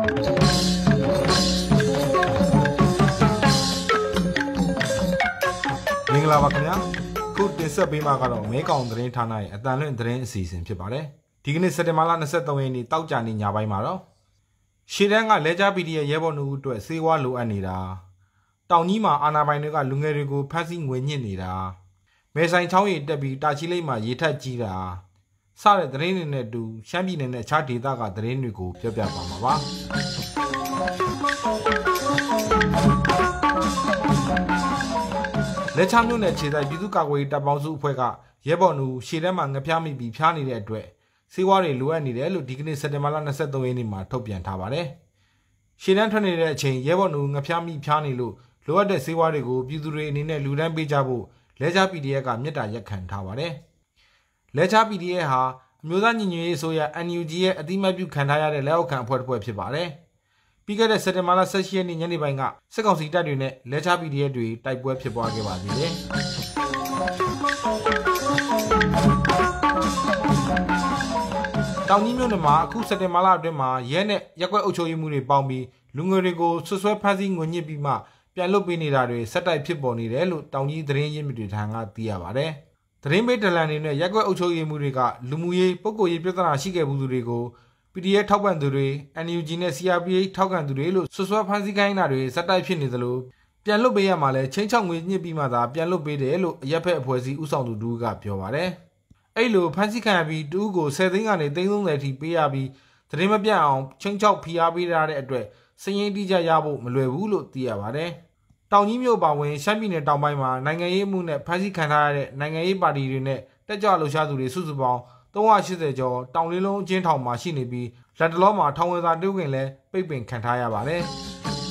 မင်္ဂလာပါခင်ဗျာခုတင်ဆက်ပေးမှာကတော့မဲကောင်သတင်းဌာနရဲ့အတန်လွင့်သတင်းအစီအစဉ်ဖြစ်ပါတယ်ဒီကနေ့စက်တင်ဘာလ23ရက်နေ့တောက်ကြနေ့ညပိုင်းမှာတော့ရှေ့တန်းကလဲကြား PDF ရဲဘော်နှုတ်အတွက်စေဝါလိုအပ်နေတာတောင်ကြီးမှာအာဏာပိုင်တွေကလူငယ်တွေကိုဖမ်းဆီးငွေညှစ်နေတာမဲဆိုင်ချောင်းရည်တက်ပြီးတာချီလိတ်မှာရေထက်ကြီးတာစတဲ့သတင်းတွေနဲ့အတူရှမ်းပြည်နယ်နဲ့အခြားဒေသကသတင်းတွေကိုပြောပြပါမှာပါလက်ချမြို့နယ်ခြေဆိုင်ပြည်သူ့ကာကွယ်ရေးတပ်ပေါင်းစုအဖွဲ့ကရဲဘော်နှုတ်ရှေ့တန်းမှာငပြားမိပြီးဖျားနေတဲ့အတွက်စေဝါတွေလိုအပ်နေတယ်လို့ဒီကနေ့စက်တင်ဘာလ23ရက်နေ့မှာထုတ်ပြန်ထားပါတယ်။ရှေ့တန်းထွက်နေတဲ့အချိန်ရဲဘော်နှုတ်ငပြားမိဖျားနေလို့လိုအပ်တဲ့စေဝါတွေကိုပြည်သူတွေအနေနဲ့လူတန်းပေးကြဖို့လဲချ PDF ကမြစ်တာရက်ခံထားပါတယ်။လဲချ PDF ဟာအမျိုးသားညီညွတ်ရေးအစိုးရ NUG ရဲ့အတိမတ်ပြုခံထားရတဲ့လက်အောက်ခံအဖွဲ့တစ်ဖွဲ့ဖြစ်ပါတယ်။ပြီးခဲ့တဲ့စက်တင်ဘာလ18ရက်နေ့ညနေပိုင်းကစစ်ကောင်စီတပ်တွေနဲ့လဲချ PDF တွေတိုက်ပွဲဖြစ်ပွားခဲ့ပါသေးတယ်။တောင်ကြီးမြို့နယ်မှာအခုစက်တင်ဘာလအတွင်းမှာရဲနဲ့ရက်ကွက်အုပ်ချုပ်ရေးမှုတွေပေါင်းပြီးလူငယ်တွေကိုဆွဆွဲဖမ်းဆီးငွေညှစ်ပြီးမှပြန်လွတ်ပေးနေတာတွေဆက်တိုက်ဖြစ်ပေါ်နေတယ်လို့တောင်ကြီးသတင်းရင်းမြစ်တွေထံကသိရပါတယ်။သတင်းပေးဒလန်တွေနဲ့ရက်ကွက်အုပ်ချုပ်ရေးမှုတွေကလူမှုရေးပုဂ္ဂိုလ်ရေးပြဿနာရှိခဲ့မှုတွေကို PDF ထောက်ပံ့သူတွေ NUG နဲ့ CRPH ထောက်ခံသူတွေလို့ဆွဆွဲဖမ်းဆီးခိုင်းတာတွေဆက်တိုက်ဖြစ်နေသလိုပြန်လွတ်ပေးရမှာလဲချင်းချောက်ငွေညှစ်ပြီးမှသာပြန်လွတ်ပေးတယ်လို့အရက်ဖက်အဖွဲ့အစည်းဥဆောင်သူတို့ကပြောပါတယ်။အဲ့လိုဖမ်းဆီးခံရပြီးတူးကို10သိန်းကနေ330အထိပေးရပြီးသတင်းမပြတ်အောင်ချင်းချောက်ဖိအားပေးရတဲ့အတွက်စည်ရင်းတိကျရဖို့မလွယ်ဘူးလို့သိရပါတယ်။တောင်ကြီးမြို့ပါဝင်ရှမ်းပြည်နယ်တောင်ပိုင်းမှာနိုင်ငံရေးမှုနဲ့ဖမ်းဆီးခံထားရတဲ့နိုင်ငံရေးပါတီတွေနဲ့တက်ကြွလှုပ်ရှားသူတွေစုစုပေါင်း380ကျော်တောင်လေးလုံးအကျဉ်းထောင်မှာရှိနေပြီးလက်တလောမှာထောင်ဝင်စာတိုးခင်လဲပိတ်ပင်ခံထားရပါတယ်။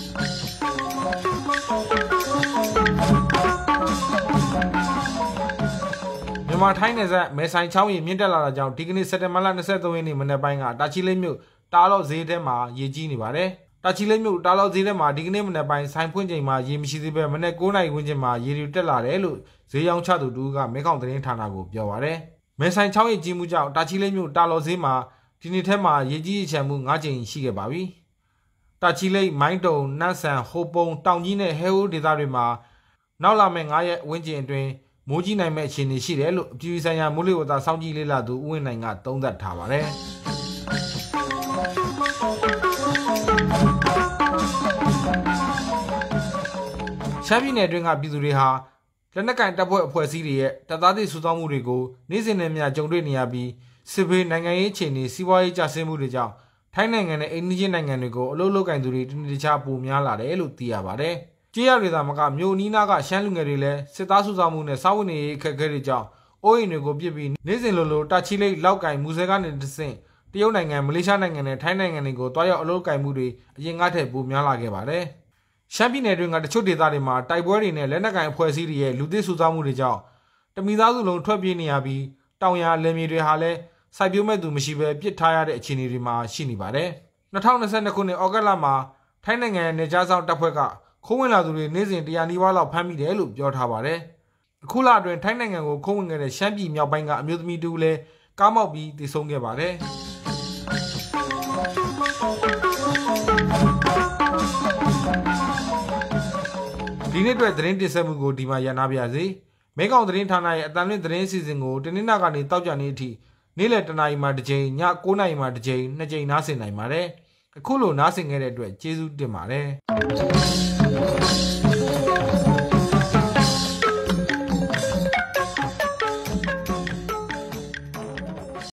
မြန်မာထိုင်းနယ်စပ်မဲဆိုင်ချောင်းရီမြင့်တက်လာတာကြောင့်ဒီကနေ့စက်တင်ဘာလ23ရက်နေ့မနက်ပိုင်းကတာချီလိတ်မြို့တာလော့ဈေးထဲမှာရေကြီးနေပါတယ်။တာချီလိတ်မြို့တာလော့ဈေးထဲမှာဒီကနေ့မနက်ပိုင်းဆိုင်ဖွင့်ချိန်မှာရေမရှိသေးပဲမနက်9:00နာရီဝန်းကျင်မှာရေတွေတက်လာတယ်လို့ဈေးရောင်းချသူတို့ကမဲခေါင်သတင်းဌာနကိုပြောပါတယ်။မဲဆိုင်ချောင်းရီကြီးမှုကြောင့်တာချီလိတ်မြို့တာလော့ဈေးမှာဒီနေ့ထဲမှာရေကြီးချမ်းမှု9ကြိမ်ရှိခဲ့ပါပြီ။တာချီလိတ်မိုင်းတုံနတ်ဆန်ဟိုပုံတောင်ကြီးနဲ့ဟဲဟိုးဒေသတွေမှာနောက်လာမယ့်9ရက်ဝန်းကျင်အတွင်းမိုးကြီးနိုင်မဲ့အခြေအနေရှိတယ်လို့အပြည်ပြည်ဆိုင်ရာမိုးလေဝသစောင့်ကြည့်လေ့လာသူဦးဝင်းနိုင်ကသုံးသပ်ထားပါတယ်။ရှမ်းပြည်နယ်အတွင်းကပြည်သူတွေဟာလက်နက်ကင်တပ်ဖွဲ့အဖွဲ့အစည်းတွေရဲ့တပ်သားတွေစုဆောင်းမှုတွေကိုနေ့စဉ်နဲ့မျှကြုံတွေ့နေရပြီးစစ်ဘေးနိုင်ငံရေးအခြေအနေစီးပွားရေးကျဆင်းမှုတွေကြောင့်ထိုင်းနိုင်ငံနဲ့အိန္ဒိယနိုင်ငံတွေကိုအလုပ်လုပ်ကင်သူတွေတနည်းတခြားပိုများလာတယ်လို့သိရပါတယ်။ကြေးရတွေသာမကမြို့နီးနားကရှမ်းလူငယ်တွေလည်းစစ်သားစုဆောင်းမှုနဲ့စာဝတ်နေရေးအခက်အခဲတွေကြောင့်အိုးအိမ်တွေကိုပြစ်ပြီးနေ့စဉ်လိုတာချီလိတ်လောက်ကင်မူဆဲကနေတဆင့်တရုတ်နိုင်ငံမလေးရှားနိုင်ငံနဲ့ထိုင်းနိုင်ငံတွေကိုတွားရောက်အလုပ်ကင်မှုတွေအရင်ကထက်ပိုများလာခဲ့ပါတယ်။ရှမ်းပြည်နယ်တွင်းကတချို့ဒေသတွေမှာတိုက်ပွဲတွေနဲ့လက်နက်ကင်အဖွဲ့အစည်းတွေရဲ့လူသစ်စုဆောင်းမှုတွေကြောင့်တမိသားစုလုံးထွက်ပြေးနေရပြီးတောင်ယာလယ်မြေတွေဟာလည်းစိုက်ပျိုးမဲ့သူမရှိဘဲပြစ်ထားရတဲ့အခြေအနေတွေမှာရှိနေပါတယ်။2022ခုနှစ်ဩဂတ်လမှာထိုင်းနိုင်ငံရဲ့နေကြားဆောင်တပ်ဖွဲ့ကခိုးဝင်လာသူတွေနေ့စဉ်100နီးပါးလောက်ဖမ်းမိတယ်လို့ပြောထားပါတယ်။အခုလအတွင်းထိုင်းနိုင်ငံကိုခိုးဝင်ခဲ့တဲ့ရှမ်းပြည်မြောက်ပိုင်းကအမျိုးသမီးတူလည်းကားမောက်ပြီးတည်ဆုံခဲ့ပါတယ်။ဒီနေ့အတွက်သတင်းတင်ဆက်မှုကိုဒီမှာရန်နာပါရစေ။မဲခေါင်သတင်းဌာနရဲ့အတန်လွင့်သတင်းအစီအစဉ်ကိုတနင်္လာကနေတောက်ကြနေ့အထိနေ့လယ်10:00နာရီမှတစ်ကြိမ်ည9:00နာရီမှတစ်ကြိမ်2ကြိမ်နားဆင်နိုင်ပါတယ်။အခုလိုနားဆင်ခဲ့တဲ့အတွက်ကျေးဇူးတင်ပါတယ်။